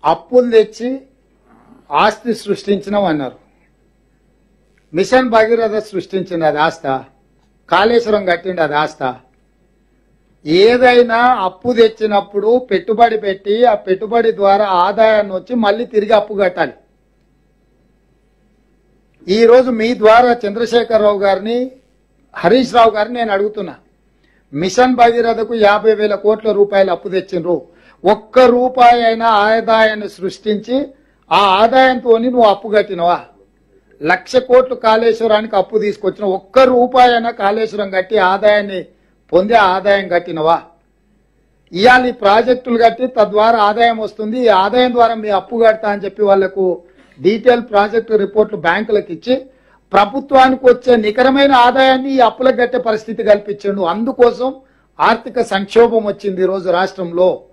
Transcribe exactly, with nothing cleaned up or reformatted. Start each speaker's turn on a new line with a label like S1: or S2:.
S1: అప్పులు తెచ్చి ఆస్తి సృష్టించినాం అన్నారు. మిషన్ భగీరథ సృష్టించింది అది ఆస్త, కాళేశ్వరం కట్టిండి అది ఆస్త. ఏదైనా అప్పు తెచ్చినప్పుడు పెట్టుబడి పెట్టి ఆ పెట్టుబడి ద్వారా ఆదాయాన్ని వచ్చి మళ్ళీ తిరిగి అప్పు కట్టాలి. ఈ రోజు మీ ద్వారా చంద్రశేఖరరావు గారిని, హరీష్ రావు గారిని నేను అడుగుతున్నా, మిషన్ భగీరథకు యాభై వేల కోట్ల రూపాయలు అప్పు తెచ్చిండ్రు. ఒక్క రూపాయి అయినా ఆదాయాన్ని సృష్టించి ఆ ఆదాయంతో నువ్వు అప్పు కట్టినవా? లక్ష కోట్లు కాళేశ్వరానికి అప్పు తీసుకొచ్చిన ఒక్క రూపాయి అయినా కాళేశ్వరం కట్టి ఆదాయాన్ని పొందే ఆదాయం కట్టినవా? ఇవాళ ఈ ప్రాజెక్టులు కట్టి తద్వారా ఆదాయం వస్తుంది, ఈ ఆదాయం ద్వారా మీ అప్పు కడతా అని చెప్పి వాళ్లకు డీటెయిల్ ప్రాజెక్టు రిపోర్ట్లు బ్యాంకులకు ఇచ్చి ప్రభుత్వానికి వచ్చే నికరమైన ఆదాయాన్ని ఈ అప్పులకు కట్టే పరిస్థితి కల్పించండు. అందుకోసం ఆర్థిక సంక్షోభం వచ్చింది ఈ రోజు రాష్ట్రంలో.